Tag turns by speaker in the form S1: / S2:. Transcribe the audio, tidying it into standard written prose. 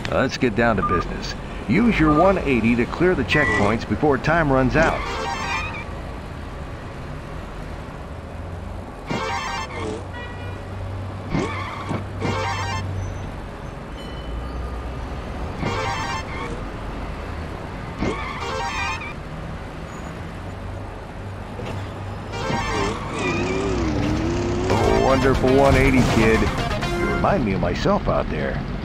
S1: Let's get down to business. Use your 180 to clear the checkpoints before time runs out. Wonderful 180, kid. You remind me of myself out there.